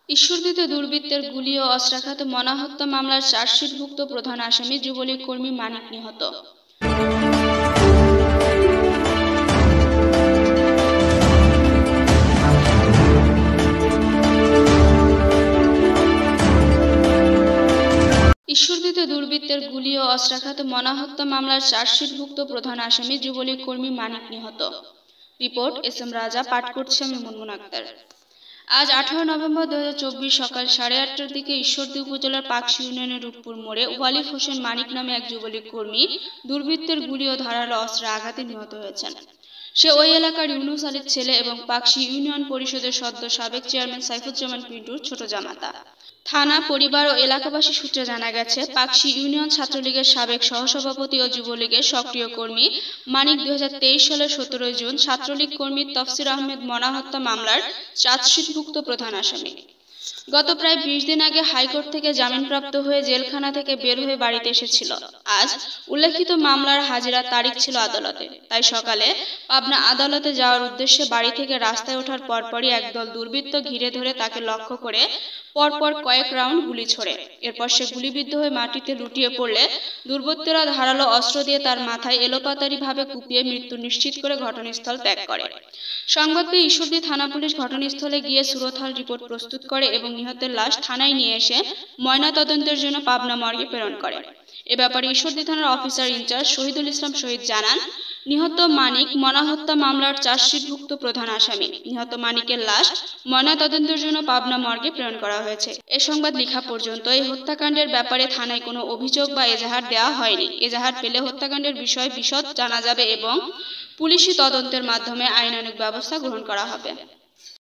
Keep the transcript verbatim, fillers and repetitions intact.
ঈশ্বরদীতে দুর্বৃত্তের গুলি ও অস্ত্রাঘাতে মনা হত্যা মামলার চার্জশিটভুক্ত প্রধান আসামি যুবলীগ কর্মী মানিক নিহত। ঈশ্বরদীতে দুর্বৃত্তের গুলি ও অস্ত্রাঘাতে মনা হত্যা মামলার চার্জশিটভুক্ত প্রধান আসামি যুবলীগ কর্মী মানিক নিহত। রিপোর্ট এস এম রাজা, পাঠ করছে আমি মুনমুন আক্তার। আজ আঠারো নভেম্বর দু হাজার চব্বিশ সকাল সাড়ে আটটার দিকে ঈশ্বরদী উপজেলার পাকশি ইউনিয়নের রূপপুর মোড়ে ওয়ালিদ হোসেন মানিক নামে এক যুবলীগ কর্মী দুর্বৃত্তের গুলি ও ধারালো অস্ত্রে আঘাতে নিহত হয়েছেন। সে ওই এলাকার ইউনুস আলীর ছেলে এবং পাকশি ইউনিয়ন পরিষদের সদ্য সাবেক চেয়ারম্যান সাইফুজ্জামান পিন্টুর ছোট জামাতা। থানা, পরিবার ও এলাকাবাসী সূত্রে জানা গেছে, পাকশি ইউনিয়ন ছাত্রলীগের সাবেক সহসভাপতি ও যুবলীগের সক্রিয় কর্মী মানিক দুই হাজার তেইশ সালের সতেরোই জুন ছাত্রলীগ কর্মী তফসির আহমেদ মনা হত্যা মামলার চার্জশিটভুক্ত প্রধান আসামি। গত প্রায় বিশ দিন আগে হাইকোর্ট থেকে জামিনপ্রাপ্ত হয়ে জেলখানা থেকে বের হয়ে বাড়িতে এসেছিল। আজ উল্লেখিত মামলার হাজিরার তারিখ ছিল আদালতে, তাই সকালে পাবনা আদালতে যাওয়ার উদ্দেশ্যে বাড়ি থেকে রাস্তায় ওঠার পরপরই একদল দুর্বৃত্ত ঘিরে ধরে তাকে লক্ষ্য করে পরপর কয়েক রাউন্ড গুলি ছোড়ে। এরপর সে গুলিবিদ্ধ হয়ে মাটিতে লুটিয়ে পড়লে দুর্বৃত্তরা ধারালো অস্ত্র দিয়ে তার মাথায় এলোপাতারি ভাবে কুপিয়ে মৃত্যু নিশ্চিত করে ঘটনাস্থল ত্যাগ করে। সংবাদ পেয়ে ঈশ্বরদী থানা পুলিশ ঘটনাস্থলে গিয়ে সুরতহাল রিপোর্ট প্রস্তুত করে এবং নিহতের লাশ থানায় নিয়ে এসে ময়নাতদন্তের জন্য পাবনা মর্গে প্রেরণ করে। এ ব্যাপারে ঈশ্বরদী থানার অফিসার ইনচার্জ শহীদুল ইসলাম শহীদ জানান, নিহত মানিক মনা হত্যা মামলার চার্জশিটভুক্ত প্রধান আসামি। নিহত মানিকের লাশ ময়নাতদন্তের জন্য পাবনা মর্গে প্রেরণ করা হয়েছে। এ সংবাদ লেখা পর্যন্ত এই হত্যাকাণ্ডের ব্যাপারে থানায় কোনো অভিযোগ বা এজাহার দেওয়া হয়নি। এজাহার পেলে হত্যাকাণ্ডের বিষয়ে বিশদ জানা যাবে এবং পুলিশি তদন্তের মাধ্যমে আইনানুগ ব্যবস্থা গ্রহণ করা হবে।